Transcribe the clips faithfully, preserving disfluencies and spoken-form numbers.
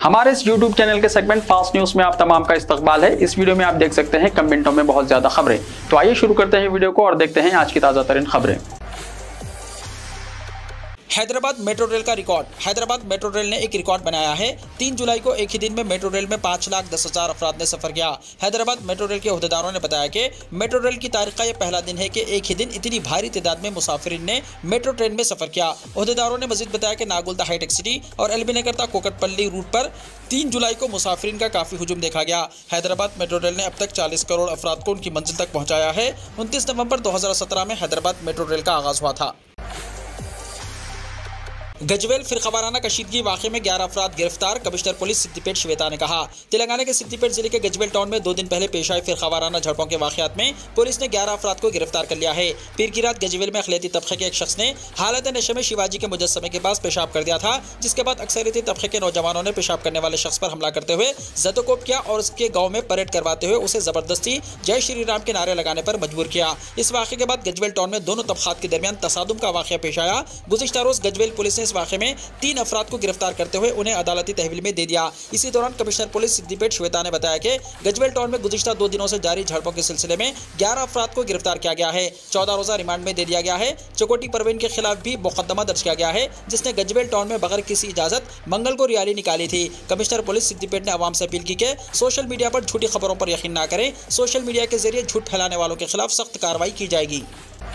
हमारे इस YouTube channel के सेगमेंट फास्ट न्यूज में आप तमाम का इस्तकबाल है। इस वीडियो में आप देख सकते हैं कम मिनटों में बहुत ज्यादा खबरें। तो आइए शुरू करते हैं वीडियो को और देखते हैं आज की ताजा तरीन खबरें। हैदराबाद मेट्रो रेल का रिकॉर्ड। हैदराबाद मेट्रो रेल ने एक रिकॉर्ड बनाया है। तीन जुलाई को एक ही दिन में मेट्रो रेल में पाँच लाख दस हजार अफराद ने सफर किया। हैदराबाद मेट्रो रेल के अहदेदारों ने बताया कि मेट्रो रेल की तारीख का यह पहला दिन है कि एक ही दिन इतनी भारी तादाद में मुसाफिरीन ने मेट्रो ट्रेन में सफर किया। अहदेदारों ने मजीद बताया कि नागुल्दा हाईटेक सिटी और एलबी नगर तक कोकटपल्ली रूट पर तीन जुलाई को मुसाफिरीन का काफी हुजूम देखा गया। हैदराबाद मेट्रो रेल ने अब तक चालीस करोड़ अफराद को उनकी मंजिल तक पहुंचाया है। उनतीस नवंबर दो हजार सत्रह में हैदराबाद मेट्रो रेल का आगाज हुआ था। गजवेल फिरकावाराना कशीदगी वाक़े में ग्यारह अफराद गिरफ्तार। कमिश्नर पुलिस सिद्दीपेट श्वेता ने कहा, तेलंगाना के सिद्दीपेट जिले के गजवेल टाउन में दो दिन पहले पेश आए फिरकावाराना झड़पों के वाक़यात में पुलिस ने ग्यारह अफराद को गिरफ्तार कर लिया है। पीर की रात गजवेल में अखिलती तबके के एक शख्स ने हालत नशे में शिवाजी के मुजस्समे के पास पेशाब कर दिया था, जिसके बाद अक्सरियती तबके के नौजवानों ने पेशाब करने वाले शख्स पर हमला करते हुए जदोकोप किया और उसके गाँव में परेड करवाते हुए उसे जबरदस्ती जय श्री राम के नारे लगाने पर मजबूर किया। इस वाक़े के बाद गजवेल टाउन में दोनों तबकात के दरमियान तसादुम का वाक़या पेश आया। गुज़िश्ता रोज गजवेल पुलिस ने इस वाक़े में तीन अफराद को गिरफ्तार करते हुए उन्हें अदालती तहवील में दे दिया। इसी दौरान कमिश्नर पुलिस सिद्दीपेट श्वेता ने बताया कि गजवेल टाउन में गुज़िश्ता दो दिनों से जारी झड़पों के सिलसिले में ग्यारह अफराद को गिरफ्तार किया गया है। चौदह रोजा रिमांड में दे दिया गया है। चकोटी परवीन के खिलाफ भी मुकदमा दर्ज किया गया है, जिसने गजवेल टाउन में बगैर किसी इजाजत मंगल को रैली निकाली थी। कमिश्नर पुलिस सिद्दीपेट ने आवाम से अपील की कि सोशल मीडिया पर झूठी खबरों पर यकीन न करें। सोशल मीडिया के जरिए झूठ फैलाने वालों के खिलाफ सख्त कार्रवाई की जाएगी।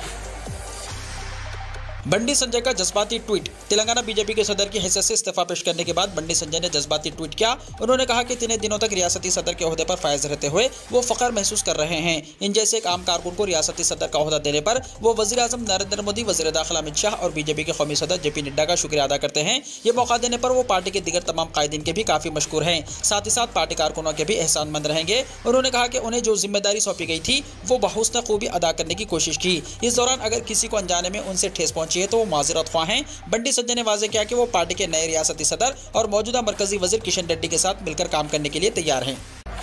बंडी संजय का जज्बाती ट्वीट। तेलंगाना बीजेपी के सदर की हैसियत से इस्तीफा पेश करने के बाद बंडी संजय ने जज्बाती ट्वीट किया। उन्होंने कहा कि तीन दिनों तक रियासती सदर के ओहदे पर फायज रहते हुए वो फख्र महसूस कर रहे हैं। इन जैसे एक आम कारकुन को रियासती सदर का ओहदा देने पर वो वज़ीर आज़म नरेंद्र मोदी, वज़ीर दाखिला अमित शाह और बीजेपी के कौमी सदर जे पी नड्डा का शुक्रिया अदा करते हैं। ये मौका देने पर वो पार्टी के दीगर तमाम कायदीन के भी काफ़ी मशकूर हैं। साथ ही साथ पार्टी कारकुनों के भी एहसानमंद रहेंगे। उन्होंने कहा कि उन्हें जो जिम्मेदारी सौंपी गई थी वो बहुस्न खूबी अदा करने की कोशिश की। इस दौरान अगर किसी को अनजाने में उनसे ठेस पहुंची है तो वो माजरत हैं। बंडी संजय ने वाज़ेह किया कि वो पार्टी के नए रियासती सदर और मौजूदा मरकजी वजीर किशन रेड्डी के साथ मिलकर काम करने के लिए तैयार हैं।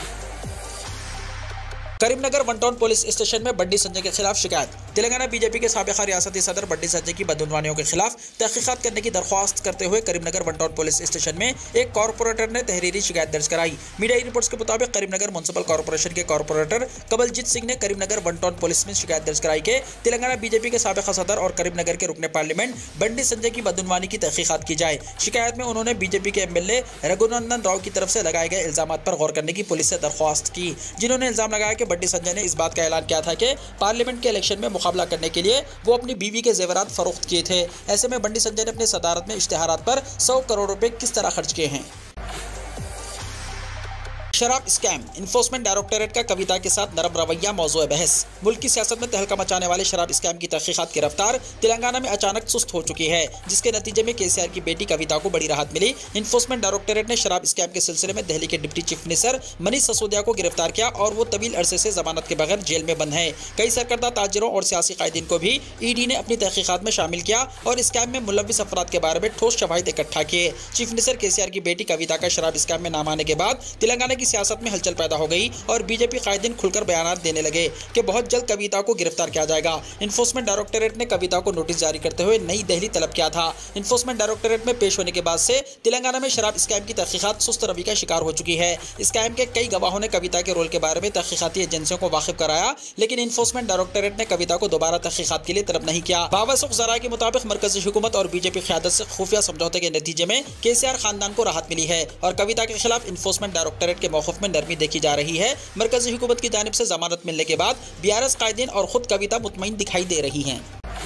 Karimnagar one town police station में बंडी संजय के खिलाफ शिकायत। तेलंगाना बीजेपी के साबिक़ा रियासती सदर बंडी संजय की बदउनवानियों के खिलाफ तहकीकात करने की दरख्वास्त करते हुए Karimnagar one town police station में एक कॉर्पोरेटर ने तहरीरी शिकायत दर्ज कराई। मीडिया रिपोर्ट्स के मुताबिक करीमनगर म्युनिसिपल कॉर्पोरेशन के कॉर्पोरेटर कमलजीत सिंह ने करीमनगर वन टाउन पुलिस में शिकायत दर्ज कराई कि तेलंगाना बीजेपी के साबिक़ा सदर और करीमनगर के रुकने पार्लियामेंट बंडी संजय की बदउनवानी की तहकीकात की जाए। शिकायत में उन्होंने बीजेपी के M L A Raghunandan Rao की तरफ से लगाए गए इल्जाम पर गौर करने की पुलिस से दरख्वास्त की, जिन्होंने इल्जाम लगाया कि बंडी संजय ने इस बात का ऐलान किया था कि पार्लियामेंट के इलेक्शन में मुकाबला करने के लिए वो अपनी बीवी के जेवरात फरोख्त किए थे। ऐसे में बंडी संजय ने अपने सदारत में इश्तिहारात पर सौ करोड़ रुपए किस तरह खर्च किए हैं। शराब स्कैम। इन्फोर्समेंट डायरेक्टोरेट का कविता के साथ नरम रवैया मौजूद बहस। मुल्क की सियासत में तहलका मचाने वाले शराब स्कैम की तहकीकात की रफ्तार तेलंगाना में अचानक सुस्त हो चुकी है, जिसके नतीजे में केसीआर की बेटी कविता को बड़ी राहत मिली। इन्फोर्समेंट डायरेक्टोरेट ने शराब स्कैम के सिलसिले में दिल्ली के deputy chief minister Manish Sisodia को गिरफ्तार किया और वो तवील अरसे से जमानत के बगैर जेल में बंद है। कई सरकर्दा ताजिरों और सियासी कायदीन को भी ईडी ने अपनी तहकीकात में शामिल किया और स्कैम में मुलविस अफराद के बारे में ठोस शवाहिद इकट्ठा किए। चीफ मिनिस्टर केसीआर की बेटी कविता का शराब स्कैम में नाम आने के बाद तेलंगाना की सियासत में हलचल पैदा हो गई और बीजेपी कायदीन खुलकर बयान देने लगे कि बहुत जल्द कविता को गिरफ्तार किया जाएगा। इन्फोर्समेंट डायरेक्टोरेट ने कविता को नोटिस जारी करते हुए नई दिल्ली तलब किया था। इन्फोर्समेंट डायरेक्टोरेट में पेश होने के बाद से तेलंगाना में शराब स्कैम की तहकीकात सुस्त रवि का शिकार हो चुकी है। स्कैम के कई गवाहों ने कविता के रोल के बारे में तहकीकाती एजेंसियों को वाकिफ कराया, लेकिन इन्फोर्समेंट डायरेक्टोरेट ने कविता को दोबारा तहकीकात के लिए तलब नहीं किया। बावसूख ज़राए के मुताबिक मरकजी हुकूमत और बीजेपी क़यादत से खुफिया समझौते के नतीजे में केसीआर खानदान को राहत मिली है और कविता के खिलाफ इन्फोर्समेंट डायरेक्टोरेट के मौक़िफ़ में नरमी देखी जा रही है। मरकजी हुकूमत की जानिब से जमानत मिलने के बाद बीआरएस कायदीन और खुद कविता मुतमईन दिखाई दे रही हैं।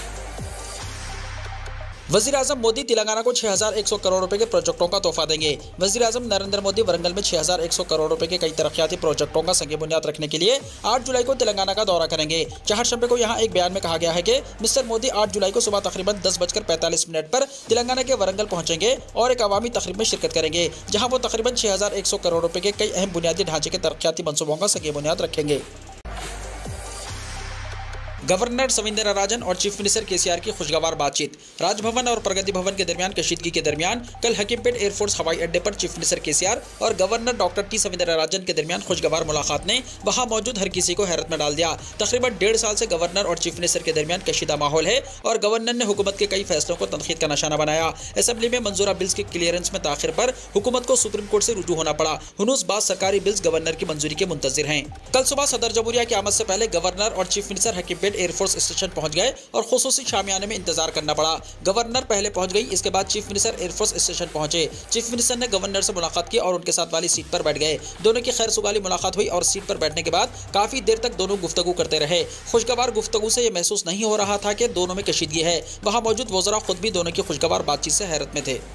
वज़ीर आज़म मोदी तेलंगाना को छह हज़ार एक सौ करोड़ रुपए के प्रोजेक्टों का तोहफा देंगे। वज़ीर आज़म नरेंद्र मोदी वरंगल में छह हज़ार एक सौ करोड़ रुपए के कई तरक्याती प्रोजेक्टों का संग बुनियाद रखने के लिए आठ जुलाई को तेलंगाना का दौरा करेंगे। चारशंबे को यहाँ एक बयान में कहा गया है कि मिस्टर मोदी आठ जुलाई को सुबह तकरीबन दस बजकर पैंतालीस मिनट पर तेलंगाना के वरंगल पहुंचेंगे और एक अवामी तकरीब में शिरकत करेंगे, जहाँ वो तकरीबन छह हज़ार एक सौ करोड़ रुपए के कई अहम बुनियादी ढांचे के तरक्याती मनसूबों का संग बुनियाद रखेंगे। गवर्नर सविंदराराजन और चीफ मिनिस्टर केसीआर की खुशगवार बातचीत। राजभवन और प्रगति भवन के दरमियान कशीदगी के दरमियान कल हकीमपेट एयरफोर्स हवाई अड्डे पर चीफ मिनिस्टर केसीआर और गवर्नर डॉक्टर टी सविंदराराजन के दरमियान खुशगवार मुलाकात ने वहां मौजूद हर किसी को हैरत में डाल दिया। तकरीबन डेढ़ साल से गवर्नर और चीफ मिनिस्टर के दरमियान कशीदा माहौल है और गवर्नर ने हुकूमत के कई फैसलों को तनकीद का निशाना बनाया। असेंबली में मंजूरा बिल्स के क्लियरेंस में ताखिर पर हुकूमत को सुप्रीम कोर्ट से रुजू होना पड़ा। हुनूस बाद सरकारी बिल्स गवर्नर की मंजूरी के मुंतजिर हैं। कल सुबह सदर जमहूरिया की आमद से पहले गवर्नर और chief minister Hakimpet air force station पहुंच गए और खुसूसी शामियाने में इंतजार करना पड़ा। गवर्नर पहले पहुंच गई, इसके बाद चीफ मिनिस्टर एयरफोर्स स्टेशन पहुंचे। चीफ मिनिस्टर ने गवर्नर से मुलाकात की और उनके साथ वाली सीट पर बैठ गए। दोनों की खैर सुगाली मुलाकात हुई और सीट पर बैठने के बाद काफी देर तक दोनों गुफ्तगू करते रहे। खुशगवार गुफ्तगू से यह महसूस नहीं हो रहा था कि दोनों में कशीदगी है। वहां मौजूद वज़रा खुद भी दोनों की खुशगवार बातचीत से हैरत में थे।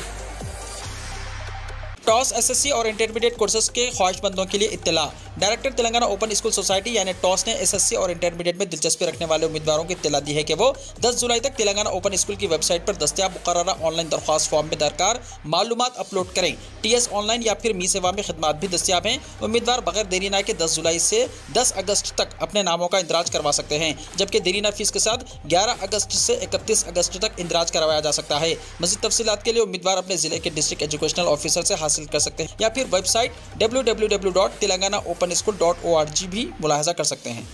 टॉस एसएससी और इंटरमीडिएट कोर्सेज के ख्वाहिशमंदों के लिए इत्तला। Director Telangana open school society यानी टॉस ने एसएससी और इंटरमीडिएट में दिलचस्पी रखने वाले उम्मीदवारों को इत्तला दी है कि वो दस जुलाई तक तेलंगाना ओपन स्कूल की वेबसाइट पर दस्तयाब मुकर्ररा ऑनलाइन दरख्वास्त फॉर्म में दरकार मालूमात अपलोड करें। टीएस ऑनलाइन या फिर मी सेवा में खिदमात भी दस्तयाब हैं। उम्मीदवार बगैर देरीना के दस जुलाई से दस अगस्त तक अपने नामों का इंदराज करवा सकते हैं, जबकि देरीना फीस के साथ ग्यारह अगस्त से इकतीस अगस्त तक इंदराज करवाया जा सकता है। मज़ीद तफसीलात के लिए उम्मीदवार अपने जिले के डिस्ट्रिक्ट एजुकेशनल ऑफिसर से हासिल कर सकते हैं या फिर website W W W dot Telangana open school dot O R G भी मुलाहजा कर सकते हैं।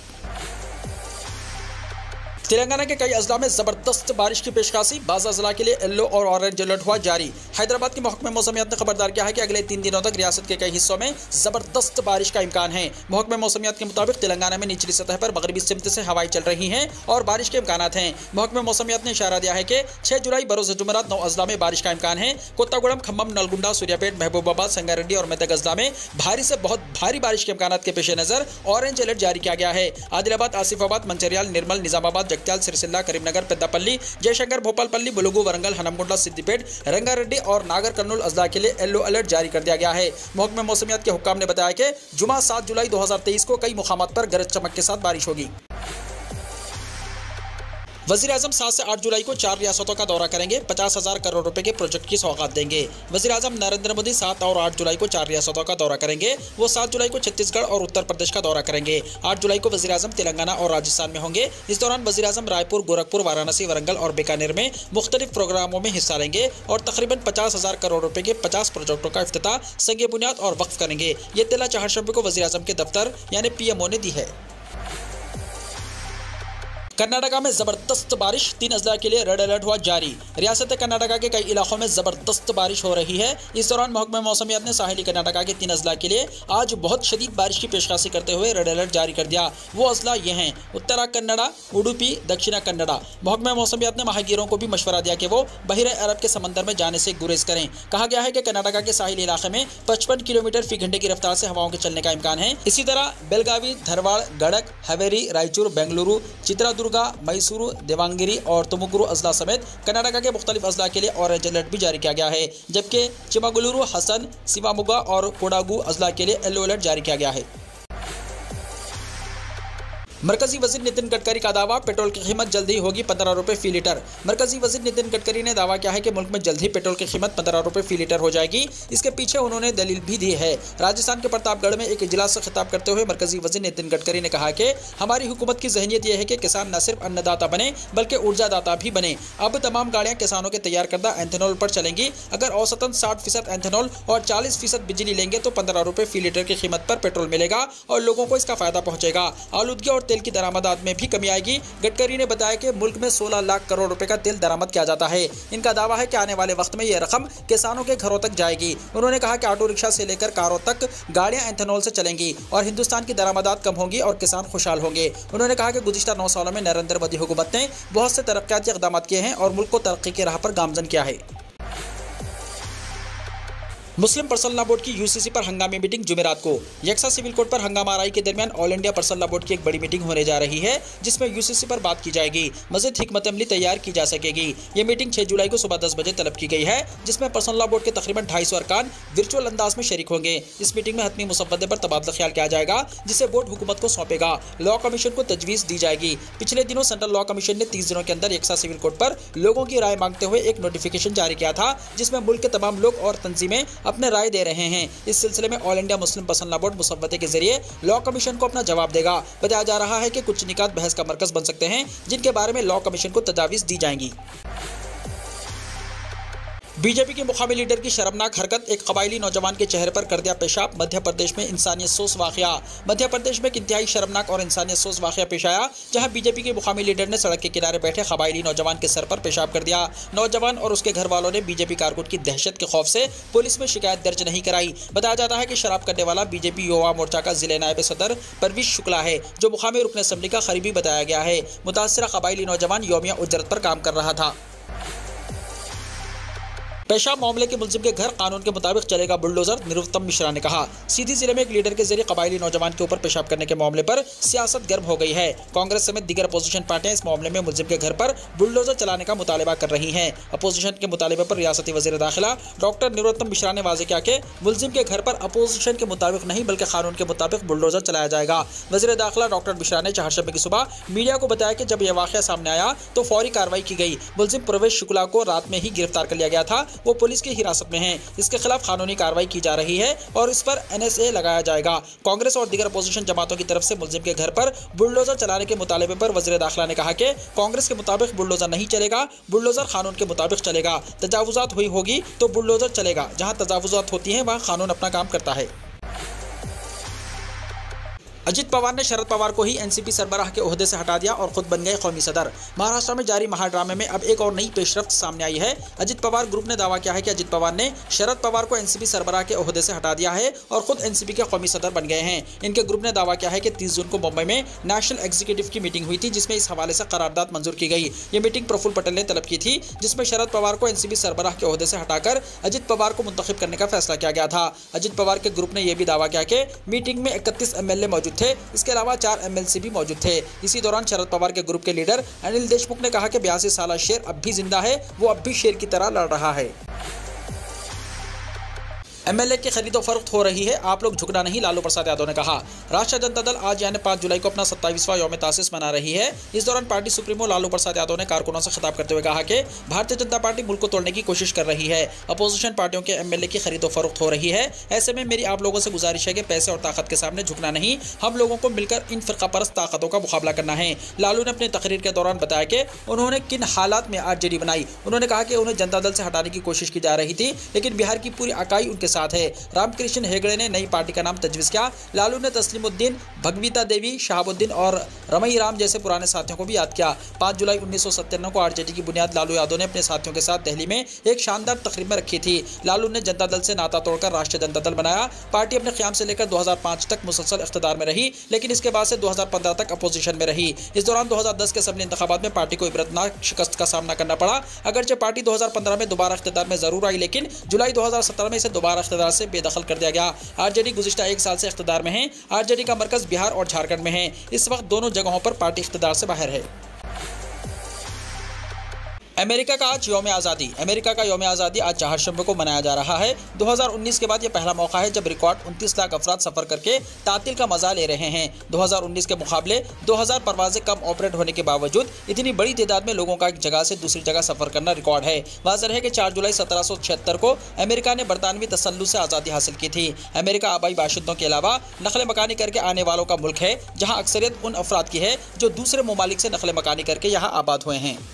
तेलंगाना के कई अजला में जबरदस्त बारिश की पेशकाशी। बाज़ अजला के लिए येलो और ऑरेंज अलर्ट हुआ जारी। हैदराबाद के महकमे मौसमियात ने खबरदार किया है कि अगले तीन दिनों तक रियासत के कई हिस्सों में जबरदस्त बारिश का इम्कान है। महकमे मौसमियात के मुताबिक तेलंगाना में निचली सतह पर मगरबी सिमत से हवाएं चल रही हैं और बारिश के इम्कान हैं। महकमे मौसमियात ने इशारा दिया है कि छह जुलाई बरोज जुमेरात नौ अजला में बारिश का इम्कान है। कोत्तागुड़म, खम्मम, नलगुंडा, सूर्यापेट, महबूबाबाद, संगारेड्डी और मेदक अजला में भारी से बहुत भारी बारिश के इम्कान के पेश नजर ऑरेंज अलर्ट जारी किया गया है। आदिलाबाद, आसिफाबाद, मंचरियाल, निर्मल, निजामाबाद, जगत्याल, सिरसिल्ला, करीमनगर, पेद्दापल्ली, जयशंकर, भोपालपल्ली, बुलुगु, वरंगल, हनमगुंडा, सिद्दीपेट, रंगारेड्डी और नागर कर्नूल अजला के लिए येलो अलर्ट जारी कर दिया गया है। महकमे मौसमियात के हुक्काम ने बताया कि जुमा सात जुलाई दो हजार तेईस को कई मुकामात पर गरज चमक के साथ बारिश होगी। वज़ीर-ए-आज़म सात से आठ जुलाई को चार रियासतों का दौरा करेंगे। पचास हजार करोड़ रुपए के प्रोजेक्ट की सौगात देंगे। वज़ीर-ए-आज़म नरेंद्र मोदी सात और आठ जुलाई को चार रियासतों का दौरा करेंगे। वो सात जुलाई को छत्तीसगढ़ और उत्तर प्रदेश का दौरा करेंगे। आठ जुलाई को वज़ीर-ए-आज़म तेलंगाना और राजस्थान में होंगे। इस दौरान वज़ीर-ए-आज़म रायपुर, गोरखपुर, वाराणसी, वरंगल और बीकानेर में मुख्तलिफ प्रोग्रामों में हिस्सा लेंगे और तकरीबन पचास हजार करोड़ रुपए के पचास प्रोजेक्टों का इफ्तिताह, संग बुनियाद और वक्फ करेंगे। ये इत्तला चारशंबे को वज़ीर-ए-आज़म के दफ्तर यानी पीएमओ ने दी है। कर्नाटका में जबरदस्त बारिश, तीन अजला के लिए रेड अलर्ट हुआ जारी। रियासत कर्नाटका के कई इलाकों में जबरदस्त बारिश हो रही है। इस दौरान महकमा मौसमियात ने साहिली कर्नाटका के तीन अजला के लिए आज बहुत शदीद बारिश की पेशकशी करते हुए रेड अलर्ट जारी कर दिया। वो अजला ये हैं: उत्तरा कन्नड़ा, उडुपी, दक्षिणा कन्नड़ा। महकमा मौसमियात ने माहिगीरों को भी मशवरा दिया कि वो बहिर अरब के समंदर में जाने से गुरेज करें। कहा गया है कि कर्नाटका के साहिली इलाके में पचपन किलोमीटर फी घंटे की रफ्तार से हवाओं के चलने का इम्कान है। इसी तरह बेलगावी, धरवाड़, गड़क, हवेरी, रायचूर, बेंगलुरु, चित्रा मैसूरू, देवांगिरी और तुमुकुरु अजला समेत कर्नाटका के मुख्तलिफ अजला के लिए ऑरेंज अलर्ट भी जारी किया गया है, जबकि चिमागुलुरु, हसन, शिवामुगा और कोडागु अजला के लिए येलो अलर्ट जारी किया गया है। मरकजी वजीर नितिन गडकरी का दावा, पेट्रोल की कीमत जल्द ही होगी पंद्रह रुपए फी लीटर। मरकजी वजीर नितिन गडकरी ने दावा किया है कि मुल्क में जल्द ही पेट्रोल की कीमत पंद्रह रुपए फी लीटर हो जाएगी। इसके पीछे उन्होंने दलील भी दी है। राजस्थान के प्रतापगढ़ में एक इजलास से खिताब करते हुए मरकजी वजीर नितिन गडकरी ने कहा कि हमारी हुकूमत की जहनियत यह है कि किसान न सिर्फ अन्नदाता बने बल्कि ऊर्जादाता भी बने। अब तमाम गाड़ियाँ किसानों के तैयार करदा एंथेनॉल पर चलेंगी। अगर औसतन साठ फीसद एंथेनॉल और चालीस फीसद बिजली लेंगे तो पंद्रह रुपए फी लीटर की कीमत पर पेट्रोल मिलेगा और लोगों को इसका फायदा पहुंचेगा। आलूदगी और तेल की दरामदात में भी कमी आएगी। गडकरी ने बताया कि मुल्क में सोलह लाख करोड़ रुपए का तेल दरामद किया जाता है। इनका दावा है कि आने वाले वक्त में यह रकम किसानों के घरों तक जाएगी। उन्होंने कहा कि ऑटो रिक्शा से लेकर कारों तक गाड़ियां एंथेनॉल से चलेंगी और हिंदुस्तान की दरामदात कम होंगी और किसान खुशहाल होंगे। उन्होंने कहा कि गुज़िश्ता नौ सालों में नरेंद्र मोदी हुकूमत ने बहुत से तरक्याती इक़दाम किए हैं और मुल्क को तरक्की की राह पर गामजन किया है। मुस्लिम पर्सनल लॉ बोर्ड की यूसीसी पर हंगामी मीटिंग जुमेरात को। यकसा सिविल कोड पर हंगामा आराई के दरमियान all India personal law board की एक बड़ी मीटिंग होने जा रही है, जिसमें यूसीसी पर बात की जाएगी। मज़ीद हिकमत अमली तैयार की जा सकेगी। ये मीटिंग छह जुलाई को सुबह दस बजे तलब की गई है, जिसमें पर्सनल लॉ बोर्ड के तकरीबन ढाई सौ अरकान वर्चुअल अंदाज में शरीक होंगे। इस मीटिंग में हतमी मुसव्वदे पर तबादला ख्याल किया जाएगा, जिसे बोर्ड हुकूमत को सौंपेगा। लॉ कमीशन को तजवीज़ दी जाएगी। पिछले दिनों सेंट्रल लॉ कमीशन ने तीस दिनों के अंदर यकसा सिविल कोड पर लोगों की राय मांगते हुए एक नोटिफिकेशन जारी किया था, जिसमें मुल्क के तमाम लोग और तंजीमें अपने राय दे रहे हैं। इस सिलसिले में all India Muslim personal law board मुसव्वते के जरिए लॉ कमीशन को अपना जवाब देगा। बताया जा रहा है कि कुछ निकात बहस का मरकज बन सकते हैं, जिनके बारे में लॉ कमीशन को तजावीज़ दी जाएंगी। बीजेपी के मुकामी लीडर की शर्मनाक हरकत, एक कबायली नौजवान के चेहरे पर कर दिया पेशाब। मध्य प्रदेश में इंसानियत सोस वाकया। मध्य प्रदेश में एक इंतहाई शर्मनाक और इंसानियत सोस वाकया पेश आया, जहां बीजेपी के मुकामी लीडर ने सड़क के किनारे बैठे कबायली नौजवान के सर पर पेशाब कर दिया। नौजवान और उसके घर वालों ने बीजेपी कारकुन की दहशत के खौफ से पुलिस में शिकायत दर्ज नहीं कराई। बताया जाता है कि शराब करने वाला बीजेपी युवा मोर्चा का जिले नायब सदर परवेश शुक्ला है, जो मुकामी रुकन असम्बली का करीबी बताया गया है। मुतासरा कबायली नौजवान यौमिया उजरत पर काम कर रहा था। पेशाब मामले के मुलजिम के घर कानून के मुताबिक चलेगा बुलडोजर, निरुत्तम मिश्रा ने कहा। सीधी जिले में एक लीडर के जरिए कबायली नौजवान के ऊपर पेशाब करने के मामले पर सियासत गर्म हो गई है। कांग्रेस समेत दीगर अपोजिशन पार्टियां इस मामले में मुलजिम के घर पर बुलडोजर चलाने का मुतालबा कर रही हैं। अपोजिशन के मुतालबे पर रियासती वजीर दाखिला डॉक्टर निरुत्तम मिश्रा ने वाज़ेह किया कि मुलजिम के घर पर अपोजिशन के मुताबिक नहीं बल्कि कानून के मुताबिक बुलडोजर चलाया जाएगा। वजीर दाखिला डॉक्टर मिश्रा ने चारशंबे की सुबह मीडिया को बताया कि जब यह वाकया सामने आया तो फौरी कार्रवाई की गई। मुलजिम परवेश शुक्ला को रात में ही गिरफ्तार कर लिया गया था। वो पुलिस की हिरासत में हैं। इसके खिलाफ कानूनी कार्रवाई की जा रही है और इस पर एन एस ए लगाया जाएगा। कांग्रेस और दीगर अपोजिशन जमातों की तरफ से मुलजिम के घर पर बुलडोजर चलाने के मुतालबे पर वज़ीर दाखिला ने कहा कि कांग्रेस के मुताबिक बुलडोजर नहीं चलेगा, बुलडोजर कानून के मुताबिक चलेगा। तजावुजात हुई होगी तो बुलडोजर चलेगा, जहां तजावुजात होती हैं वहां कानून अपना काम करता है। अजित पवार ने शरद पवार को ही एनसीपी सरबराह के ओहदे से हटा दिया और खुद बन गए कौमी सदर। महाराष्ट्र में जारी महाड्रामे में अब एक और नई पेशरफ्त सामने आई है। अजित पवार ग्रुप ने दावा किया है कि अजित पवार ने शरद पवार को एनसीपी सरबराह के ओहदे से हटा दिया है और खुद एनसीपी के कौमी सदर बन गए हैं। इनके ग्रुप ने दावा किया है कि तीस जून को मुंबई में नेशनल एग्जीक्यूटिव की मीटिंग हुई थी, जिसमें इस हवाले से करारदाद मंजूर की गई। ये मीटिंग प्रफुल्ल पटेल ने तलब की थी, जिसमें शरद पवार को एनसीपी सरबराह के ओहदे से हटाकर अजित पवार को मुंतखब करने का फैसला किया गया था। अजित पवार के ग्रुप ने यह भी दावा किया कि मीटिंग में इकतीस एम एल ए मौजूद थे। इसके अलावा चार एमएलसी भी मौजूद थे। इसी दौरान शरद पवार के ग्रुप के लीडर अनिल देशमुख ने कहा कि बयासी साल शेर अब भी जिंदा है, वो अब भी शेर की तरह लड़ रहा है। एमएलए की खरीदो फरोख्त हो रही है, आप लोग झुकना नहीं, लालू प्रसाद यादव ने कहा। राष्ट्रीय जनता दल आज यानी पाँच जुलाई को अपना सत्ताईसवां यौम तासीस मना रही है। इस दौरान पार्टी सुप्रीमो लालू प्रसाद यादव ने कारकुनों से खिताब करते हुए कहा कि भारतीय जनता पार्टी मुल्क को तोड़ने की कोशिश कर रही है। अपोजिशन पार्टियों के एमएलए की खरीदो फरोख्त हो रही है। ऐसे में मेरी आप लोगों से गुजारिश है कि पैसे और ताकत के सामने झुकना नहीं, हम लोगों को मिलकर इन फिरका परस्त ताकतों का मुकाबला करना है। लालू ने अपनी तकरीर के दौरान बताया कि उन्होंने किन हालात में आरजेडी बनाई। उन्होंने कहा कि उन्हें जनता दल से हटाने की कोशिश की जा रही थी, लेकिन बिहार की पूरी इकाई उनके साथ है। राम कृष्ण हेगड़े ने नई पार्टी का नाम तजवीज़ किया। लालू ने तस्लीमुद्दीन, भगवीता देवी, शहाबुद्दीन और रमई राम जैसे पुराने साथियों को भी याद किया। पाँच जुलाई उन्नीस सौ सत्तानवे को आरजेडी की बुनियाद लालू यादव ने अपने साथियों के साथ दिल्ली में एक शानदार तकरीब में रखी थी। लालू ने जनता दल से नाता तोड़कर राष्ट्रीय जनता दल बनाया। पार्टी अपने क़याम से लेकर दो हज़ार पाँच तक मुसलसल इख्तिदार में रही, लेकिन इसके बाद से दो हज़ार पंद्रह तक अपोजिशन में रही। इस दौरान दो हज़ार दस के असेंबली इंतखाबात में पार्टी को इबरतनाक शिकस्त का सामना करना पड़ा। अगरचे पार्टी दो हज़ार पंद्रह में दोबारा इख्तिदार में जरूर आई, लेकिन जुलाई दो हज़ार सत्रह में इसे दोबारा इख्तिदार से बेदखल कर दिया गया। आरजेडी गुज़िश्ता एक साल से इख्तिदार में है। आरजेडी का मरकज बिहार और झारखंड में है। इस वक्त दोनों जगहों पर पार्टी इख्तिदार से बाहर है। अमेरिका का आज यौम आज़ादी। अमेरिका का यौम आज़ादी आज चारशंबे को मनाया जा रहा है। दो हज़ार उन्नीस के बाद यह पहला मौका है जब रिकॉर्ड उनतीस लाख अफराद सफ़र करके तातील का मज़ा ले रहे हैं। दो हज़ार उन्नीस के मुकाबले दो हज़ार परवाज़ें कम ऑपरेट होने के बावजूद इतनी बड़ी तादाद में लोगों का एक जगह से दूसरी जगह सफ़र करना रिकॉर्ड है। वाज़ेह है कि चार जुलाई सत्रह सौ छिहत्तर को अमेरिका ने बरतानवी तसल्लुत से आज़ादी हासिल की थी। अमेरिका आबाई बाशिंदों के अलावा नकल मकानी करके आने वालों का मुल्क है, जहाँ अक्सरियत उन अफराद की है जो दूसरे ममालिक से नकल मकानी करके यहाँ आबाद हुए हैं।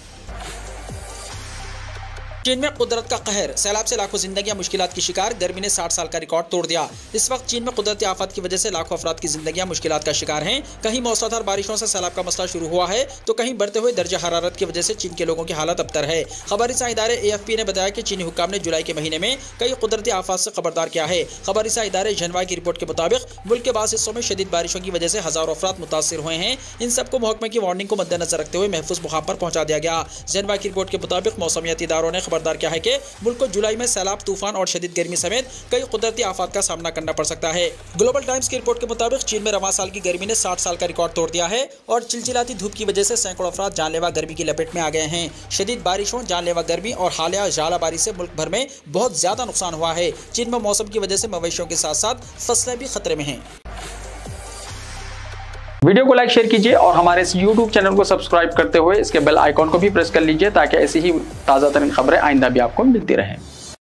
चीन में कुदरत का कहर, सैलाब से लाखों जिंदगियां मुश्किलात की शिकार। गर्मी ने साठ साल का रिकॉर्ड तोड़ दिया। इस वक्त चीन में कुदरती आफत की वजह से लाखों अफराद की जिंदगियां मुश्किलात का शिकार हैं। कहीं मौसलाधार बारिशों से सैलाब का मसला शुरू हुआ है, तो कहीं बढ़ते हुए दर्जा हरारत की वजह से चीन के लोगों की हालत अबतर है। खबरसा इदारे ए एफ पी ने बताया कि चीनी हुक्काम ने जुलाई के महीने में कई कुदरती आफत से खबरदार किया है। खबरसा इदारे जनवा की रिपोर्ट के मुताबिक मुल्क के बास हिस्सों में शदीद बारिशों की वजह से हजारों अफराद मुतासर हुए हैं। इन सबको महकमे की वार्निंग को मद्देनजर रखते हुए महफूज मुकाम पर पहुंचा दिया गया। जनवा की रिपोर्ट के मुताबिक मौसमियाती इदारों ने खबरदार किया है कि मुल्क को जुलाई में सैलाब, तूफान और शदीद गर्मी समेत कई कुदरती आफत का सामना करना पड़ सकता है। ग्लोबल टाइम्स की रिपोर्ट के मुताबिक चीन में रवां साल की गर्मी ने साठ साल का रिकॉर्ड तोड़ दिया है और चिलचिलाती धूप की वजह से सैकड़ों अफराद जानलेवा गर्मी की लपेट में आ गए हैं। शदीद बारिशों, जानलेवा गर्मी और हालिया झालाबारी से मुल्क भर में बहुत ज्यादा नुकसान हुआ है। चीन में मौसम की वजह से मवेशियों के साथ साथ फसलें भी खतरे में हैं। वीडियो को लाइक शेयर कीजिए और हमारे इस यूट्यूब चैनल को सब्सक्राइब करते हुए इसके बेल आइकॉन को भी प्रेस कर लीजिए, ताकि ऐसी ही ताज़ा तरीन खबरें आइंदा भी आपको मिलती रहें।